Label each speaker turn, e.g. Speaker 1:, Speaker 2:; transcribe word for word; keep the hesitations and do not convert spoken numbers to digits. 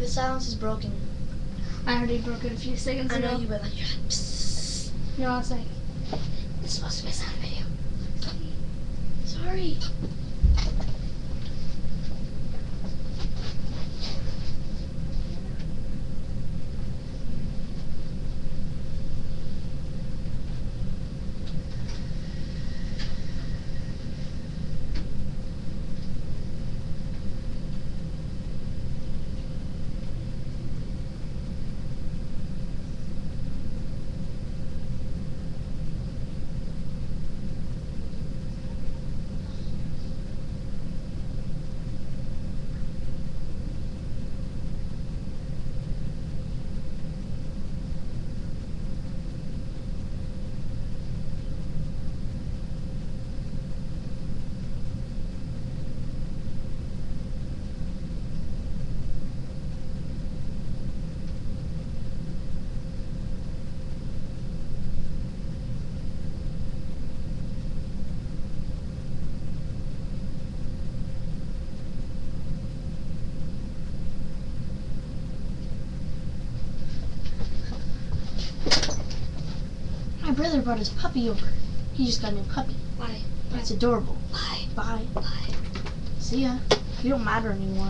Speaker 1: the silence is broken.
Speaker 2: I already broke it a few seconds
Speaker 1: I
Speaker 2: ago.
Speaker 1: know you were like, you're like, psst.
Speaker 2: No, I was like,
Speaker 1: It's supposed to be a sound video. Sorry. My brother brought his puppy over. He just got a new puppy.
Speaker 2: Bye.
Speaker 1: It's adorable.
Speaker 2: Bye.
Speaker 1: Bye.
Speaker 2: Bye.
Speaker 1: See ya. You don't matter anymore.